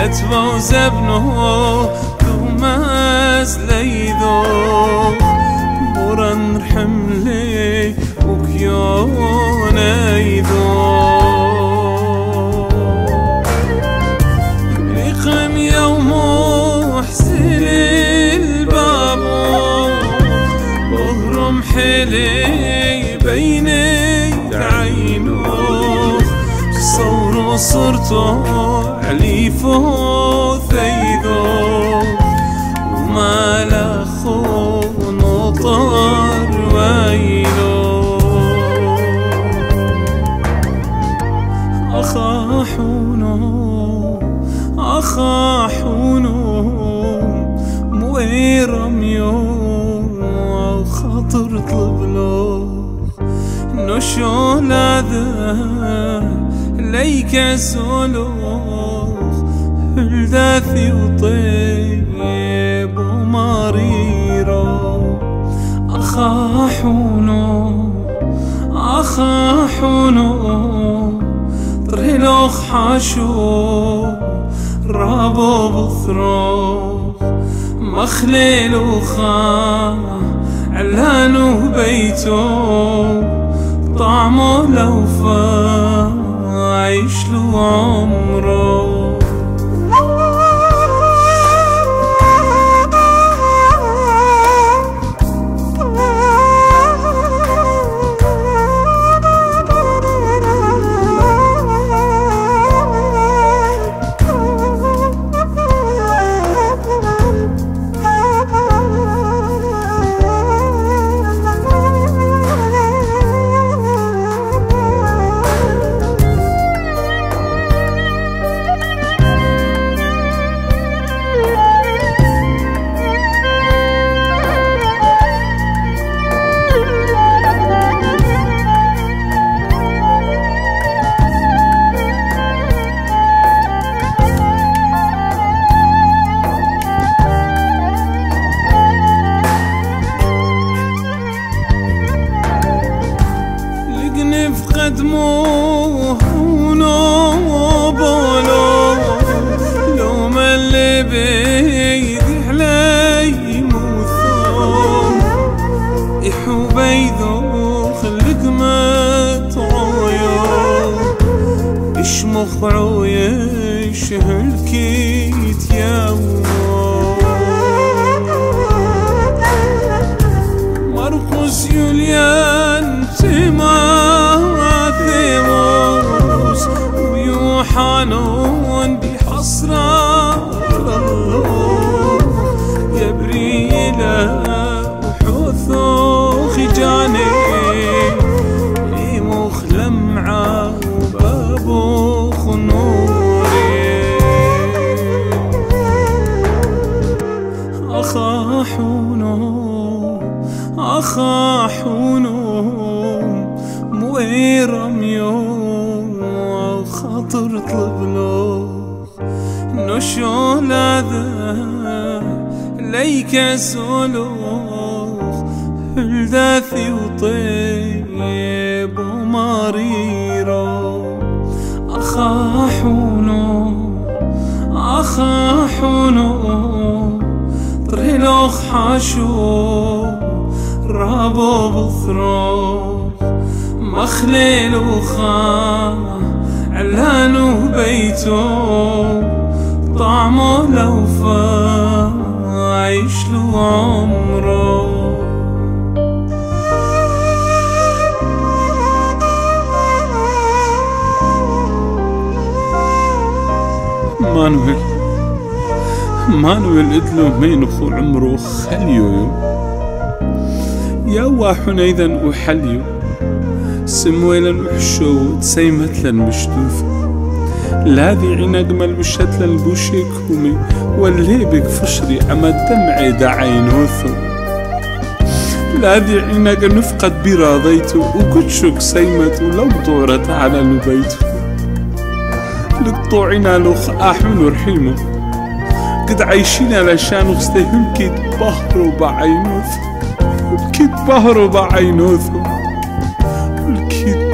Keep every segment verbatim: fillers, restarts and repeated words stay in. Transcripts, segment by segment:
كتبه وزبنه دوماز ليدو بوران رحملي وكيون ايدو يقم يوم حسن البابو بهرم حلي بيني عينو صورو صرتو عليفو ثيدو وما لخو نطر ويلو أخا حونو أخا حونو مويرم يوم خاطر طلبلو نشو لاذا ليك سلوخ الداثي وطيب ومريرو أخا حونو أخا حونو طريلوخ حاشو رابو بثروخ مخليلو خا علانو بيتو طعمو لو فا عيش له عمره قدموه ونوبولو لو ما اللي بيدي علي موثو يحو بيدو خلق ما تعويو اشمخ عويش هالكيت ياو مرقس يوليان تما حانون بحسرة الله يا بريلة وحوثو خجاني إيموخ لمعة وبابوخ نوري أخا حونو أخا حونو مويرم يوم خاطر طلبلو نشو لاذا ليك سلوخ الداثي وطيب ومريرو أخا حونو أخا حونو طريلوخ حاشو رابو بثروخ مخليلو خا علانو بيتو طعمو لو فا عيش له عمره مانويل مانويل ادلو مين خو عمره خليو يا واحن ايضا وحليو سمويلا وحشو تسيمت للمشتوفة لاذي عينا قمل مشت للبوشي كومي واللي بك فشري عما دمعي دعينوثو لاذي عينا نفقد براضيتو وكتشوك سيمت ولو طورت على لبيتو لطوعنا لوخ احمل ورحيمو قد عايشين لشان وستهم كيد بهرو بعينوثو كيد بهرو بعينوثو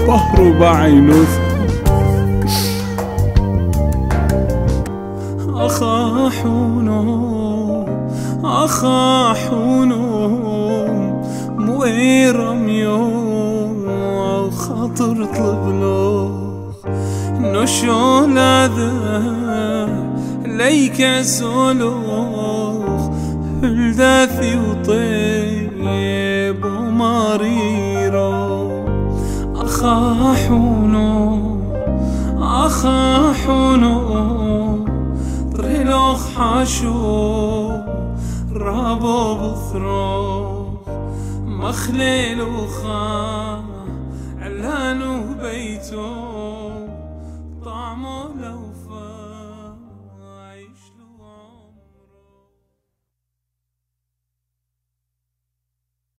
بهرو بعينوث حونو أخا حونو مويرم يوم خاطر طلبلو نشو لاذا ليك سولوخ الداثي وطيب ومريرو أخا حونو أخا حونو طريلوخ حاشو رابو بثروخ مخليلو خا علانو بيتو طعمو لو